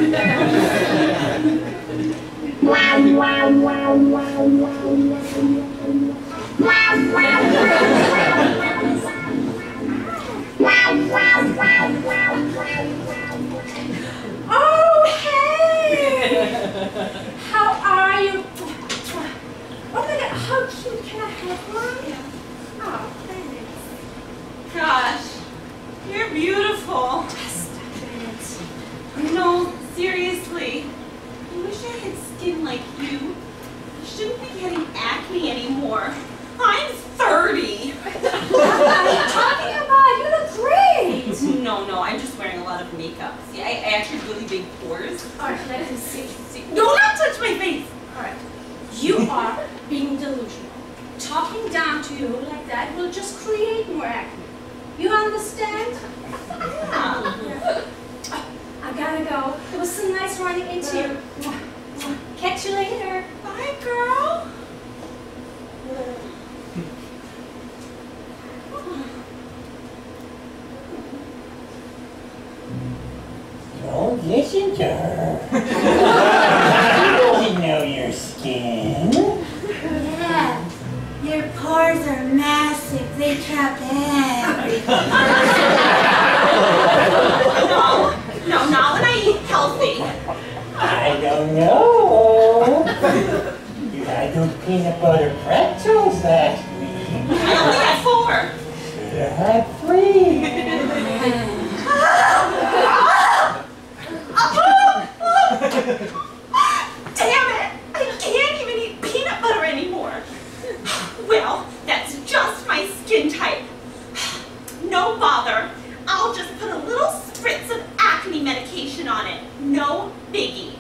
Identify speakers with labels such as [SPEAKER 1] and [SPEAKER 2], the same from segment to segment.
[SPEAKER 1] Oh, hey! How are you? Oh my God, how cute! Can I have one? Oh, thanks.
[SPEAKER 2] Gosh, you're beautiful.
[SPEAKER 1] Stop it.
[SPEAKER 2] No, seriously. I wish I had skin like you. I shouldn't be getting acne anymore. I'm 30.
[SPEAKER 1] What are you talking about? You look great.
[SPEAKER 2] No, I'm just wearing a lot of makeup. See, I actually have really big pores.
[SPEAKER 1] All right, let me see.
[SPEAKER 2] Do not touch my face.
[SPEAKER 1] All right, you are being delusional. Talking down to you like that will just create more acne. You understand?
[SPEAKER 2] Yeah.
[SPEAKER 1] I gotta go. It was so nice running into you. Catch you later.
[SPEAKER 2] Bye, girl.
[SPEAKER 3] Don't listen to her. She doesn't know your skin.
[SPEAKER 4] Yeah, your pores are massive. They trap everything.
[SPEAKER 2] No, not when I eat healthy.
[SPEAKER 3] I don't know. You had those peanut butter pretzels last week.
[SPEAKER 2] I only had 4.
[SPEAKER 3] Should have had 3.
[SPEAKER 2] Damn it! I can't even eat peanut butter anymore. Well, that's just my skin type. No bother. I'll just put a little spritz of acne medication on it. No biggie.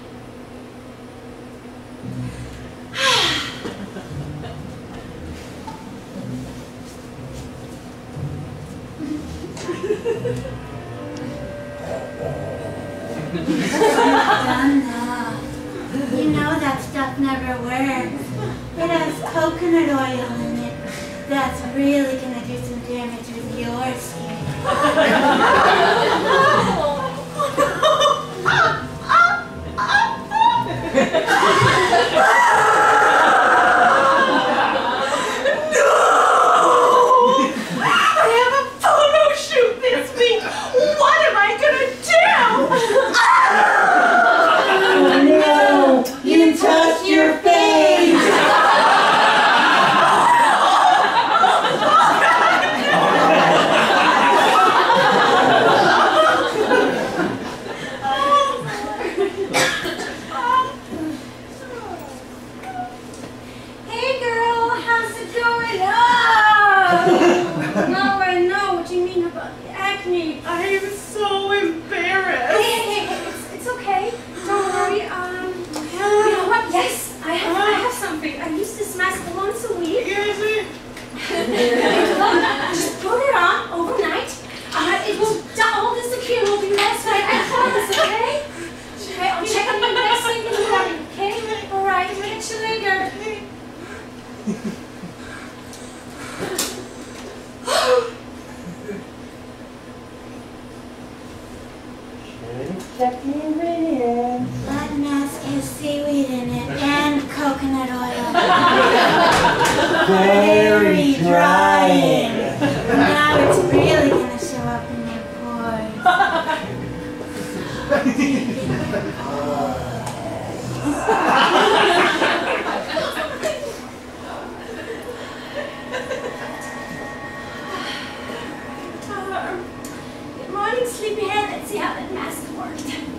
[SPEAKER 4] Donna, you know that stuff never works. It has coconut oil in it. That's really gonna do some damage with your skin. Just put it on overnight. It will all disappear. We'll be last night. I promise, okay? Okay, I'll check on you next thing in the morning, okay? All right, I'll catch you later.
[SPEAKER 3] Check the ingredients.
[SPEAKER 4] That mask has seaweed in it and coconut oil.
[SPEAKER 3] Very drying.
[SPEAKER 4] Now it's really gonna show up in your pores.
[SPEAKER 1] Good morning, sleepyhead. Let's see how that mask worked.